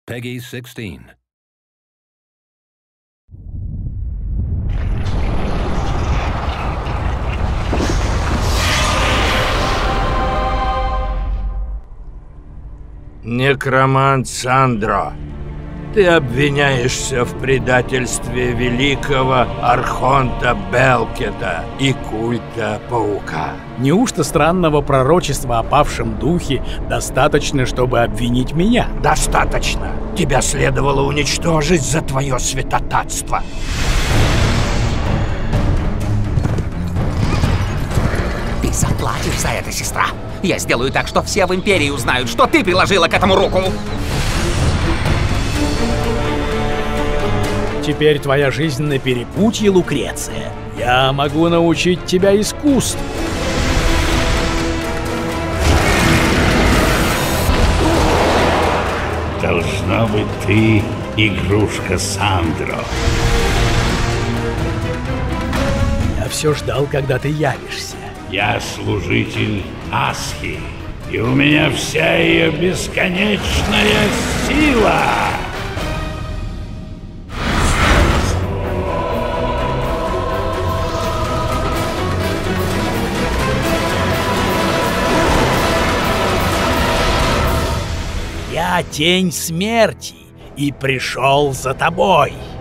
Peggy 16. Некромант Сандро, ты обвиняешься в предательстве великого Архонта Белкета и культа Паука. Неужто странного пророчества о павшем духе достаточно, чтобы обвинить меня? Достаточно. Тебя следовало уничтожить за твое святотатство. Ты заплатишь за это, сестра. Я сделаю так, что все в Империи узнают, что ты приложила к этому руку. Теперь твоя жизнь на перепутье, Лукреция. Я могу научить тебя искусству. Должно быть, ты игрушка Сандро. Я все ждал, когда ты явишься. Я служитель Асхи, и у меня вся ее бесконечная сила. Я тень смерти и пришел за тобой.